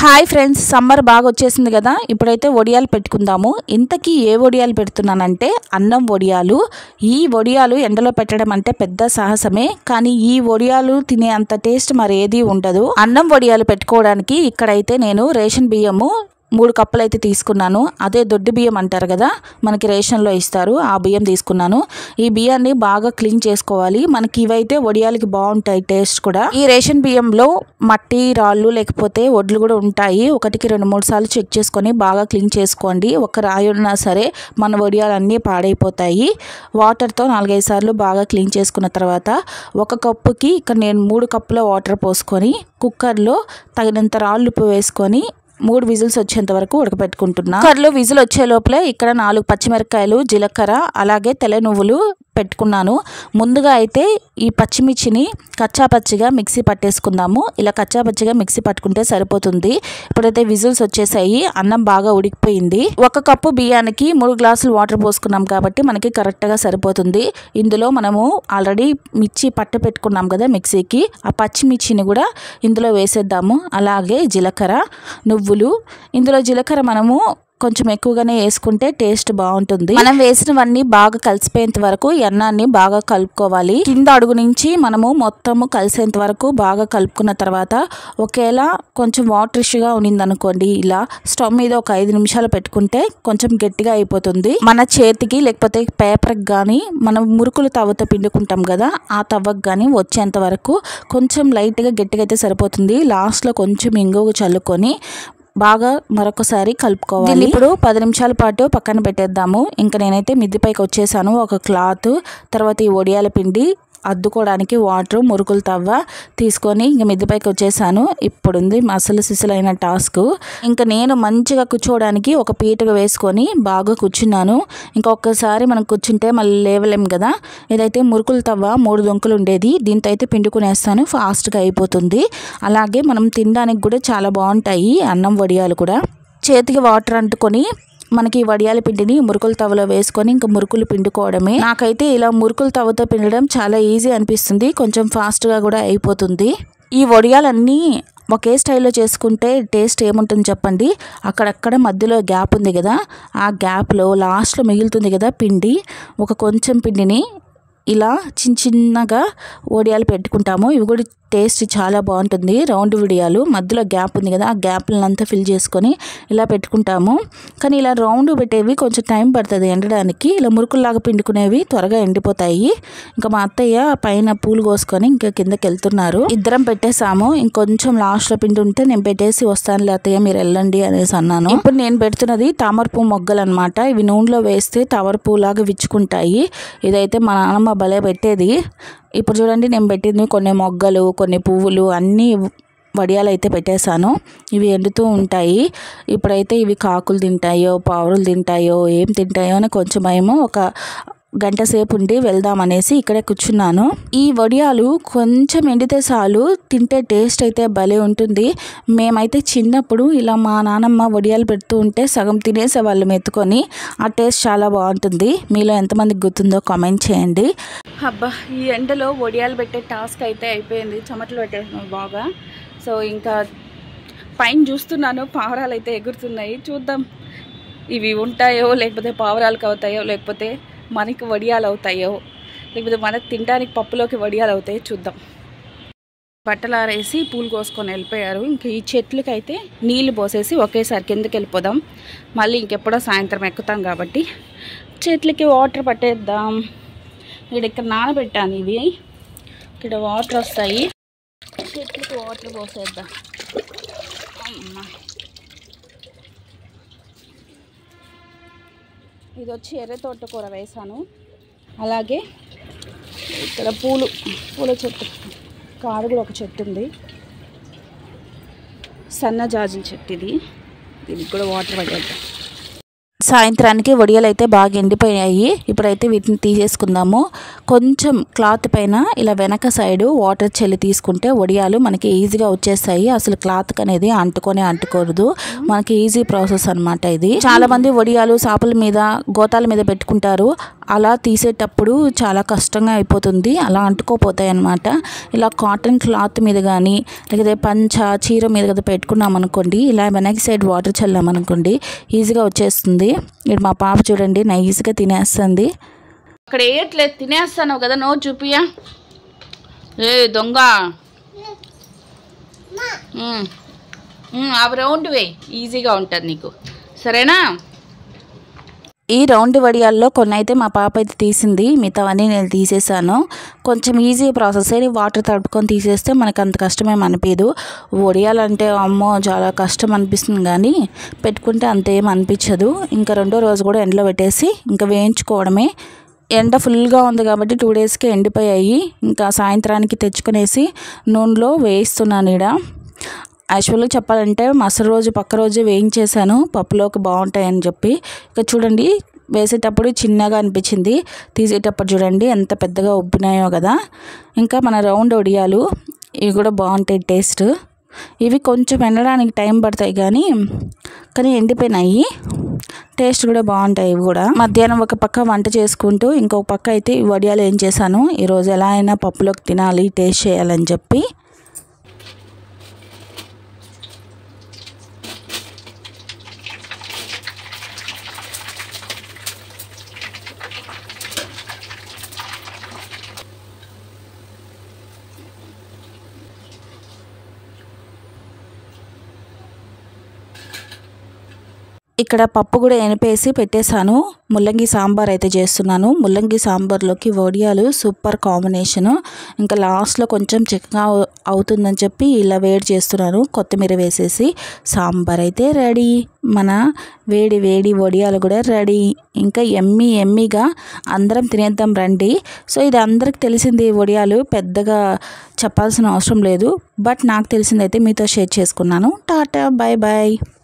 Hi friends, summer బాగా వచ్చేసింది కదా. ఇప్పుడైతే వడియాలు పెట్టుకుందాము. ఇంతకీ ఏ వడియాలు పెడుతున్నానంటే అన్నం వడియాలు. ఈ వడియాలు ఎండలో పెట్టడం అంటే పెద్ద సాహసమే, కానీ ఈ వడియాలు తినే అంత టేస్ట్ మరి ఏది ఉండదు. అన్నం వడియాలు పెట్టుకోవడానికి ఇక్కడైతే నేను రేషన్ బియ్యము 3 కప్పులు అయితే తీసుకున్నాను. అదే దొడ్డు బియ్యం అంటారు కదా, మనకి రేషన్లో ఇస్తారు, ఆ బియ్యం తీసుకున్నాను. ఈ బియ్యాన్ని బాగా క్లీన్ చేసుకోవాలి. మనకి ఇవైతే వడియాలకి బాగుంటాయి టేస్ట్ కూడా. ఈ రేషన్ బియ్యంలో మట్టి రాళ్ళు లేకపోతే వడ్లు కూడా ఉంటాయి. ఒకటికి 2-3 సార్లు చెక్ చేసుకొని బాగా క్లీన్ చేసుకోండి. ఒక రాయి ఉన్నా సరే మన వడియాలన్నీ పాడైపోతాయి. వాటర్తో 4-5 సార్లు బాగా క్లీన్ చేసుకున్న తర్వాత ఒక కప్పుకి ఇక్కడ నేను 3 కప్పుల వాటర్ పోసుకొని కుక్కర్లో తగినంత రాళ్ళు ఉప్పు వేసుకొని 3 విజిల్స్ వచ్చేంత వరకు ఉడకపెట్టుకుంటున్నా. కుక్కర్లో విజిల్ వచ్చే లోపలే ఇక్కడ 4 పచ్చిమిరపకాయలు, జీలకర్ర, అలాగే తెల్ల నువ్వులు పెట్టుకున్నాను. ముందుగా అయితే ఈ పచ్చిమిర్చిని కచ్చాపచ్చిగా మిక్సీ పట్టేసుకుందాము. ఇలా కచ్చాపచ్చిగా మిక్సీ పట్టుకుంటే సరిపోతుంది. ఇప్పుడైతే విజిల్స్ వచ్చేసాయి, అన్నం బాగా ఉడికిపోయింది. 1 కప్పు బియ్యానికి 3 గ్లాసులు వాటర్ పోసుకున్నాం కాబట్టి మనకి కరెక్ట్గా సరిపోతుంది. ఇందులో మనము ఆల్రెడీ మిర్చి పట్టు పెట్టుకున్నాం కదా మిక్సీకి, ఆ పచ్చిమిర్చిని కూడా ఇందులో వేసేద్దాము. అలాగే జీలకర్ర, నువ్వులు. ఇందులో జీలకర్ర మనము కొంచెం ఎక్కువగానే వేసుకుంటే టేస్ట్ బాగుంటుంది. మనం వేసినవన్నీ బాగా కలిసిపోయేంత వరకు ఈ అన్నాన్ని బాగా కలుపుకోవాలి. కింద అడుగు నుంచి మనము మొత్తము కలిసేంత వరకు బాగా కలుపుకున్న తర్వాత ఒకేలా కొంచెం వాటరిష్గా ఉన్నిందనుకోండి, ఇలా స్టవ్ మీద ఒక 5 నిమిషాలు పెట్టుకుంటే కొంచెం గట్టిగా అయిపోతుంది. మన చేతికి లేకపోతే పేపర్కి కానీ మనం మురుకులు తవ్వతో పిండుకుంటాం కదా, ఆ తవ్వకు కానీ వచ్చేంత వరకు కొంచెం లైట్గా గట్టిగా అయితే సరిపోతుంది. లాస్ట్లో కొంచెం ఇంగువ చల్లుకొని బాగా మరొకసారి కలుపుకోవాలి. దీన్ని ఇప్పుడు 10 నిమిషాల పాటు పక్కన పెట్టేద్దాము. ఇంకా నేనైతే మిద్దిపైకి వచ్చేసాను. ఒక క్లాత్, తర్వాత ఈ వడియాల పిండి అద్దుకోవడానికి వాటర్, మురుకులు తవ్వ తీసుకొని ఇంక మిద్దిపైకి వచ్చేసాను. ఇప్పుడుంది అసలు సిసలైన టాస్క్. ఇంకా నేను మంచిగా కూర్చోవడానికి ఒక పీటగా వేసుకొని బాగా కూర్చున్నాను. ఇంకొకసారి మనం కూర్చుంటే మళ్ళీ లేవలేం కదా. ఇదైతే మురుకులు తవ్వ 3 దొంకులు ఉండేది, దీంతో అయితే పిండుకునేస్తాను, ఫాస్ట్గా అయిపోతుంది. అలాగే మనం తినడానికి కూడా చాలా బాగుంటాయి అన్నం వడియాలు కూడా. చేతికి వాటర్ అంటుకొని మనకి వడియాల పిండిని మురుకుల తవ్వలో వేసుకొని ఇంకా మురుకులు పిండుకోవడమే. నాకైతే ఇలా మురుకుల తవ్వతో పిండడం చాలా ఈజీ అనిపిస్తుంది, కొంచెం ఫాస్ట్గా కూడా అయిపోతుంది. ఈ వడియాలన్నీ ఒకే స్టైల్లో చేసుకుంటే టేస్ట్ ఏముంటుంది చెప్పండి. అక్కడక్కడ మధ్యలో గ్యాప్ ఉంది కదా, ఆ గ్యాప్లో లాస్ట్లో మిగులుతుంది కదా పిండి, ఒక కొంచెం పిండిని ఇలా చిన్నగా వడియాలు పెట్టుకుంటాము. ఇవి కూడా టేస్ట్ చాలా బాగుంటుంది. రౌండ్ వడియాలు మధ్యలో గ్యాప్ ఉంది కదా, ఆ గ్యాప్లంతా ఫిల్ చేసుకొని ఇలా పెట్టుకుంటాము. కానీ ఇలా రౌండ్ పెట్టేవి కొంచెం టైం పడుతుంది ఎండడానికి. ఇలా మురుకుల్లాగా పిండుకునేవి త్వరగా ఎండిపోతాయి. ఇంకా మా అత్తయ్య పైన పూలు కోసుకొని ఇంకా కిందకి వెళ్తున్నారు. ఇద్దరం పెట్టేసాము. ఇంకొంచెం లాస్ట్లో పిండి ఉంటే నేను పెట్టేసి వస్తానులే అత్తయ్య, మీరు వెళ్ళండి అనేసి అన్నాను. ఇప్పుడు నేను పెడుతున్నది తామరపూ మొగ్గలు అనమాట. ఇవి నూనెలో వేస్తే తామరపూలాగా విచ్చుకుంటాయి. ఇదైతే మా నాన్నమ్మ భలే పెట్టేది. ఇప్పుడు చూడండి, నేను పెట్టింది కొన్ని మొగ్గలు, కొన్ని పువ్వులు, అన్నీ వడియాలు అయితే పెట్టేశాను. ఇవి ఎండుతూ ఉంటాయి. ఇప్పుడైతే ఇవి కాకులు తింటాయో పావులు తింటాయో ఏం తింటాయో అని కొంచెం భయము. ఒక గంట సేపు ఉండి వెళ్దామనేసి ఇక్కడే కూర్చున్నాను. ఈ వడియాలు కొంచెం ఎండితే చాలు, తింటే టేస్ట్ అయితే భలే ఉంటుంది. మేమైతే చిన్నప్పుడు ఇలా మా నాన్నమ్మ వడియాలు పెడుతూ ఉంటే సగం తినేసేవాళ్ళం ఎత్తుకొని. ఆ టేస్ట్ చాలా బాగుంటుంది. మీలో ఎంతమందికి గుర్తుందో కామెంట్ చేయండి. అబ్బా, ఈ ఎండలో వడియాలు పెట్టే టాస్క్ అయితే అయిపోయింది. చెమటలు పెట్టేస్తున్నాను బాగా. సో ఇంకా పైన చూస్తున్నాను, పావురాలు అయితే ఎగురుతున్నాయి. చూద్దాం ఇవి ఉంటాయో లేకపోతే పావురాలకు అవుతాయో, లేకపోతే మనకి వడియాలు అవుతాయో, లేకపోతే మనకి తినడానికి పప్పులోకి వడియాలు అవుతాయో చూద్దాం. బట్టలు ఆరేసి పూలు కోసుకొని వెళ్ళిపోయారు. ఇంకా ఈ చెట్లకి అయితే నీళ్లు పోసేసి ఒకేసారి కిందకి వెళ్ళిపోదాం. మళ్ళీ ఇంకెప్పుడో సాయంత్రం ఎక్కుతాం కాబట్టి చెట్లకి వాటర్ పట్టేద్దాం. ఇక్కడ నానబెట్టాను, ఇవి ఇక్కడ వాటర్ వస్తాయి, చెట్లకి వాటర్ పోసేద్దాం. ఇది వచ్చి ఎర్ర తోటకూర వేసాను. అలాగే ఇక్కడ పూల చెట్టు కాడు కూడా ఒక చెట్టు ఉంది, సన్నజాజుల చెట్టు. ఇది దీనికి కూడా వాటర్ పట్టేద్దాం. సాయంత్రానికి వడియాలు అయితే బాగా ఎండిపోయాయి. ఇప్పుడైతే వీటిని తీసేసుకుందాము. కొంచెం క్లాత్ పైన ఇలా వెనక సైడు వాటర్ చల్లి తీసుకుంటే వడియాలు మనకి ఈజీగా వచ్చేస్తాయి. అసలు క్లాత్ అనేది అంటుకోదు. మనకి ఈజీ ప్రాసెస్ అనమాట ఇది. చాలా మంది వడియాలు సాపుల మీద గోతాల మీద పెట్టుకుంటారు. అలా తీసేటప్పుడు చాలా కష్టంగా అయిపోతుంది. అలా అంటుకోపోతాయి అన్నమాట. ఇలా కాటన్ క్లాత్ మీద కానీ లేకపోతే పంచ చీర మీద కదా పెట్టుకున్నాం అనుకోండి, ఇలా వెనక సైడ్ వాటర్ చల్లామనుకోండి ఈజీగా వచ్చేస్తుంది. ఇక్కడ మా పాప చూడండి నైస్గా తినేస్తుంది. అక్కడ వేయట్లేదు, తినేస్తాను కదా, నో చూపియా. ఏ దొంగ, అవి రౌండ్ వే, ఈజీగా ఉంటుంది నీకు, సరేనా? ఈ రౌండ్ వడియాల్లో కొన్ని అయితే మా పాప అయితే తీసింది, మిగతావన్నీ నేను తీసేసాను. కొంచెం ఈజీ ప్రాసెస్ అని వాటర్ తడుపుకొని తీసేస్తే మనకు అంత కష్టమేమి అనిపించదు. వడియాలంటే అమ్మో చాలా కష్టం అనిపిస్తుంది, కానీ పెట్టుకుంటే అంతేం అనిపించదు. ఇంకా రెండో రోజు కూడా ఎండలో పెట్టేసి ఇంకా వేయించుకోవడమే. ఎండ ఫుల్గా ఉంది కాబట్టి 2 డేస్కి ఎండిపోయాయి. ఇంకా సాయంత్రానికి తెచ్చుకునేసి నూనెలో వేయిస్తున్నాను. ఈడ యాక్చువల్గా చెప్పాలంటే మరుసటి రోజు పక్క రోజు వేయించేసాను, పప్పులోకి బాగుంటాయని చెప్పి. ఇక చూడండి వేసేటప్పుడు చిన్నగా అనిపించింది, తీసేటప్పుడు చూడండి ఎంత పెద్దగా ఉబ్బినాయో కదా. ఇంకా మన రౌండ్ వడియాలు ఇవి కూడా బాగుంటాయి టేస్ట్. ఇవి కొంచెం ఎండడానికి టైం పడతాయి కానీ ఎండిపోయినాయి, టేస్ట్ కూడా బాగుంటాయి. ఇవి కూడా మధ్యాహ్నం ఒక పక్క వంట చేసుకుంటూ ఇంకొక పక్క అయితే ఈ వడియాలు ఏం చేశాను, ఈరోజు ఎలా అయినా పప్పులోకి తినాలి, టేస్ట్ చేయాలని చెప్పి. ఇక్కడ పప్పు కూడా ఎనిపేసి పెట్టేశాను. ముల్లంగి సాంబార్ అయితే చేస్తున్నాను. ముల్లంగి సాంబార్లోకి వడియాలు సూపర్ కాంబినేషను. ఇంకా లాస్ట్లో కొంచెం చిక్కగా అవుతుందని చెప్పి ఇలా వేడి చేస్తున్నాను, కొత్తిమీర వేసేసి. సాంబార్ అయితే రెడీ, మన వేడి వేడి వడియాలు కూడా రెడీ. ఇంకా ఎమ్మీగా అందరం తినేద్దాం రండి. సో ఇది అందరికి తెలిసింది, వడియాలు పెద్దగా చెప్పాల్సిన అవసరం లేదు, బట్ నాకు తెలిసిందైతే మీతో షేర్ చేసుకున్నాను. Tata, bye bye.